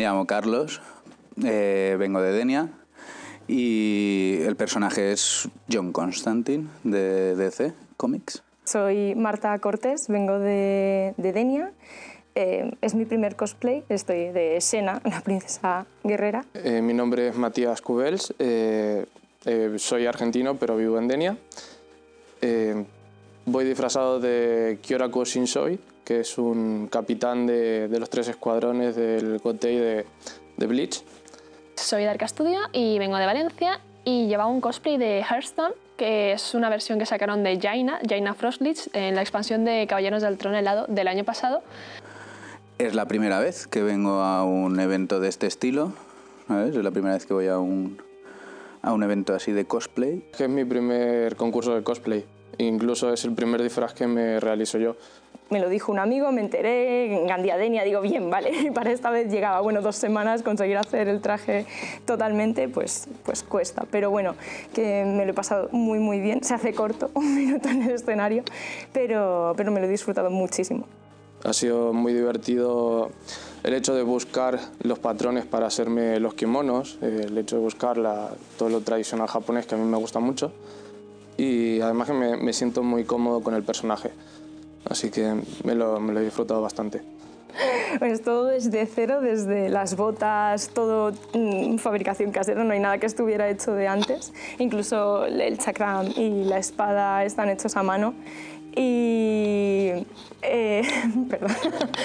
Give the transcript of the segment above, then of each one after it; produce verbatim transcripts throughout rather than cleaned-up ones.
me llamo Carlos, eh, vengo de Denia y el personaje es John Constantine de D C Comics. Soy Marta Cortés, vengo de, de Denia. Eh, es mi primer cosplay, estoy de Xena, la princesa guerrera. Eh, mi nombre es Matías Cubels, eh, eh, soy argentino pero vivo en Denia. Eh, voy disfrazado de Kyoraku Shinsoi, que es un capitán de, de los tres escuadrones del Gotei de, de Bleach. Soy de Arca Studio y vengo de Valencia y llevaba un cosplay de Hearthstone, que es una versión que sacaron de Jaina, Jaina Frostlich, en la expansión de Caballeros del Trono Helado del año pasado. Es la primera vez que vengo a un evento de este estilo, ¿sabes? Es la primera vez que voy a un, a un evento así de cosplay. Es mi primer concurso de cosplay, incluso es el primer disfraz que me realizo yo. Me lo dijo un amigo, me enteré, en Gandia Denia, digo, bien, vale, para esta vez llegaba, bueno, dos semanas, conseguir hacer el traje totalmente, pues, pues cuesta. Pero bueno, que me lo he pasado muy, muy bien, se hace corto, un minuto en el escenario, pero, pero me lo he disfrutado muchísimo. Ha sido muy divertido el hecho de buscar los patrones para hacerme los kimonos, el hecho de buscar la, todo lo tradicional japonés, que a mí me gusta mucho, y además que me, me siento muy cómodo con el personaje. Así que me lo, me lo he disfrutado bastante. Pues todo desde cero, desde las botas, todo mmm, fabricación casera, no hay nada que estuviera hecho de antes. Incluso el chakram y la espada están hechos a mano. Y... Eh, perdón.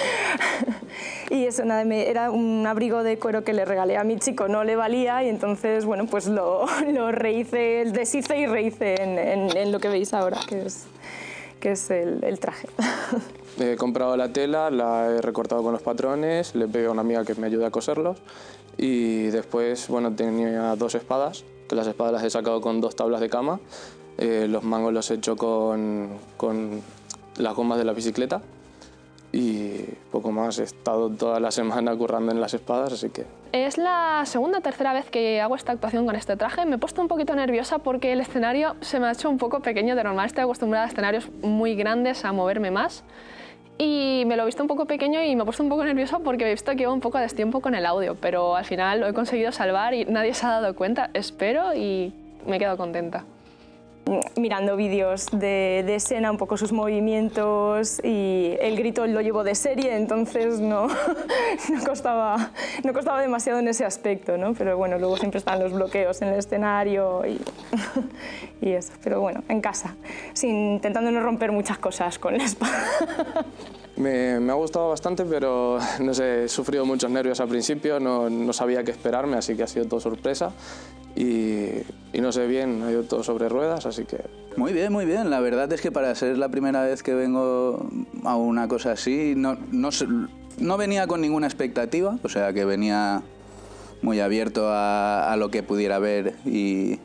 Y eso, nada, me, era un abrigo de cuero que le regalé a mi chico, no le valía y entonces, bueno, pues lo, lo rehice, deshice y rehice en, en, en lo que veis ahora, que es... que es el, el traje. He comprado la tela, la he recortado con los patrones, le he pedido a una amiga que me ayude a coserlos y después, bueno, tenía dos espadas, que las espadas las he sacado con dos tablas de cama, eh, los mangos los he hecho con, con las gomas de la bicicleta y poco más. He estado toda la semana currando en las espadas, así que... Es la segunda o tercera vez que hago esta actuación con este traje. Me he puesto un poquito nerviosa porque el escenario se me ha hecho un poco pequeño. De normal estoy acostumbrada a escenarios muy grandes, a moverme más. Y me lo he visto un poco pequeño y me he puesto un poco nerviosa porque he visto que iba un poco a destiempo con el audio. Pero al final lo he conseguido salvar y nadie se ha dado cuenta, espero, y me he quedado contenta. Mirando vídeos de, de Xena, un poco sus movimientos y el grito lo llevo de serie, entonces no, no, costaba, no costaba demasiado en ese aspecto, ¿no? Pero bueno, luego siempre están los bloqueos en el escenario y, y eso. Pero bueno, en casa, sin, intentando no romper muchas cosas con la espada. Me, me ha gustado bastante, pero no sé, he sufrido muchos nervios al principio, no, no sabía qué esperarme, así que ha sido todo sorpresa. Y, y no sé bien, ha ido todo sobre ruedas, así que... Muy bien, muy bien. La verdad es que para ser la primera vez que vengo a una cosa así, no, no, no venía con ninguna expectativa, o sea que venía muy abierto a, a lo que pudiera ver y,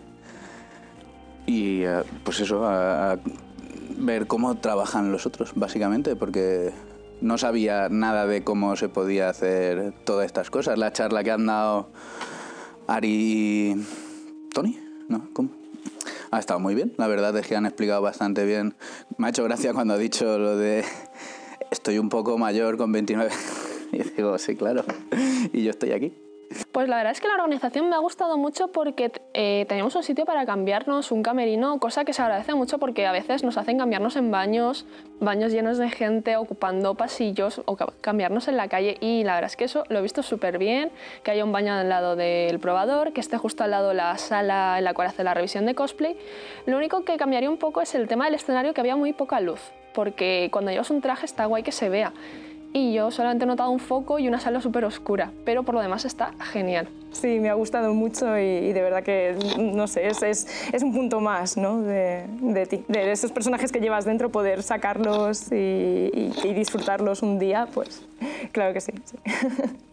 y pues eso, a, a ver cómo trabajan los otros, básicamente, porque no sabía nada de cómo se podía hacer todas estas cosas. La charla que han dado Ari y Tony, ¿no? ¿Cómo? Ha estado muy bien, la verdad es que han explicado bastante bien. Me ha hecho gracia cuando ha dicho lo de estoy un poco mayor con veintinueve. Y digo, sí, claro, y yo estoy aquí. Pues la verdad es que la organización me ha gustado mucho porque eh, teníamos un sitio para cambiarnos, un camerino, cosa que se agradece mucho porque a veces nos hacen cambiarnos en baños, baños llenos de gente, ocupando pasillos o cambiarnos en la calle, y la verdad es que eso lo he visto súper bien, que haya un baño al lado del probador, que esté justo al lado la sala en la cual hace la revisión de cosplay. Lo único que cambiaría un poco es el tema del escenario, que había muy poca luz, porque cuando llevas un traje está guay que se vea. Y yo solamente he notado un foco y una sala súper oscura, pero por lo demás está genial. Sí, me ha gustado mucho y, y de verdad que, no sé, es, es, es un punto más, ¿no? de, de ti, de esos personajes que llevas dentro, poder sacarlos y, y, y disfrutarlos un día, pues claro que sí. sí.